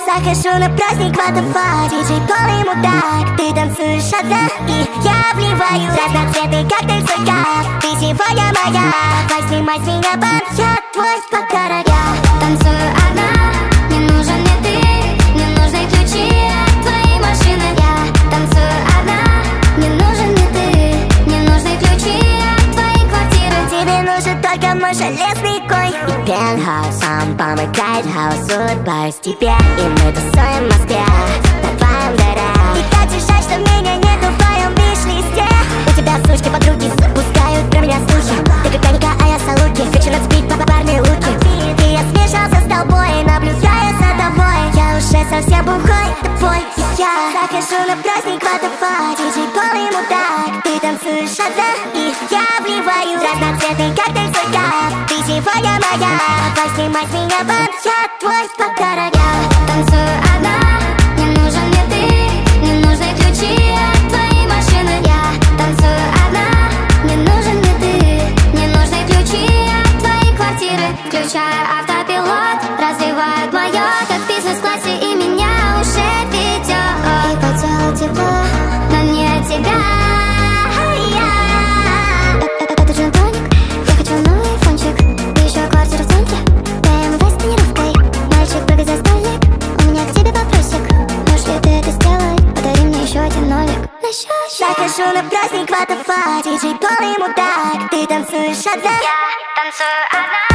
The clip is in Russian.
захожу на праздник what the fuck. Диджей полный мудак, ты танцуешь одна, и я вливаю разноцветный коктейль в свой кайф. Ты сегодня моя, давай снимай с меня банк, я твой пока я танцую одна, не нужен мне ты, не нужны ключи от твоей машины. Я танцую одна, не нужен мне ты, не нужны ключи от твоей квартиры. Тебе нужен только мой железный конь и пентхаус, сам помыкает хаос, улыбаюсь тебе, и мы тусуем в Москве на твоем дыре. И как же жаль, что меня нету в твоем виш-листе. У тебя сучки подруги запускают про меня слухи. Ты как Танька, а я Салуки, хочу нацепить парные луки. И я смешался с тобой, наблюдаю за тобой. Я уже совсем бухой, тобой и я захожу на праздник what the fuck. Диджей полный мудак, ты танцуешь одна, и я вливаю разноцветный коктейль в свой кайф. Ты сегодня моя, давай снимай с меня банк, я твой пока я танцую одна, не нужен мне ты, не нужны ключи от твоей машины. Я танцую одна, не нужен мне ты, не нужны ключи от твоей квартиры. Включаю автопилот, развивает мое, как в бизнес-классе, и меня уже ведет. И по телу тепло, но не от тебя. Это джин-тоник, я хочу новый фончик, и еще квартира в центре, БМВ с тонировкой. Мальчик, прыгай за столик, у меня к тебе вопросик. Можешь ли ты это сделать, подари мне еще один нолик на счет. Захожу на праздник what the fuck. Диджей полный мудак, ты танцуешь одна, я танцую одна.